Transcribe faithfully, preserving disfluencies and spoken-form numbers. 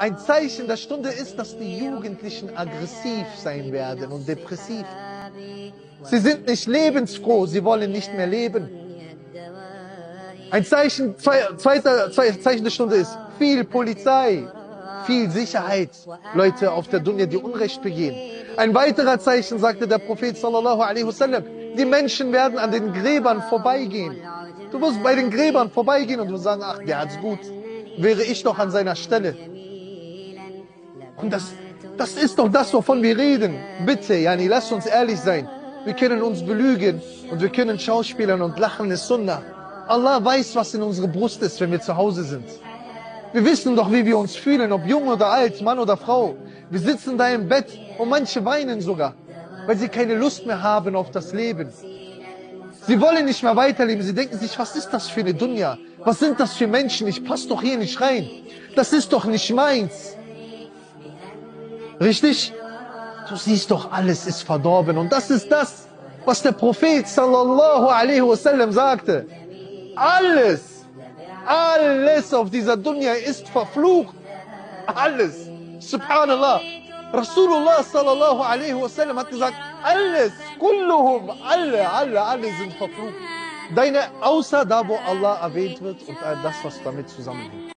Ein Zeichen der Stunde ist, dass die Jugendlichen aggressiv sein werden und depressiv. Sie sind nicht lebensfroh, sie wollen nicht mehr leben. Ein Zeichen, zweiter Zeichen der Stunde ist viel Polizei, viel Sicherheit. Leute auf der Dunya, die Unrecht begehen. Ein weiterer Zeichen, sagte der Prophet sallallahu alaihi wasallam, die Menschen werden an den Gräbern vorbeigehen. Du wirst bei den Gräbern vorbeigehen und du sagen, ach, der hat's gut. Wäre ich doch an seiner Stelle. Und das, das ist doch das, wovon wir reden. Bitte, Yani, lasst uns ehrlich sein. Wir können uns belügen und wir können schauspielern und lachen, ist Sunnah. Allah weiß, was in unserer Brust ist, wenn wir zu Hause sind. Wir wissen doch, wie wir uns fühlen, ob jung oder alt, Mann oder Frau. Wir sitzen da im Bett und manche weinen sogar, weil sie keine Lust mehr haben auf das Leben. Sie wollen nicht mehr weiterleben. Sie denken sich, was ist das für eine Dunya? Was sind das für Menschen? Ich passe doch hier nicht rein. Das ist doch nicht meins. Richtig? Du siehst doch, alles ist verdorben. Und das ist das, was der Prophet sallallahu alaihi wasallam sagte. Alles, alles auf dieser Dunya ist verflucht. Alles. Subhanallah. Rasulullah sallallahu alaihi wasallam hat gesagt, alles, kulluhum, alle, alle, alle sind verflucht. Deine, außer da, wo Allah erwähnt wird und das, was damit zusammenhängt.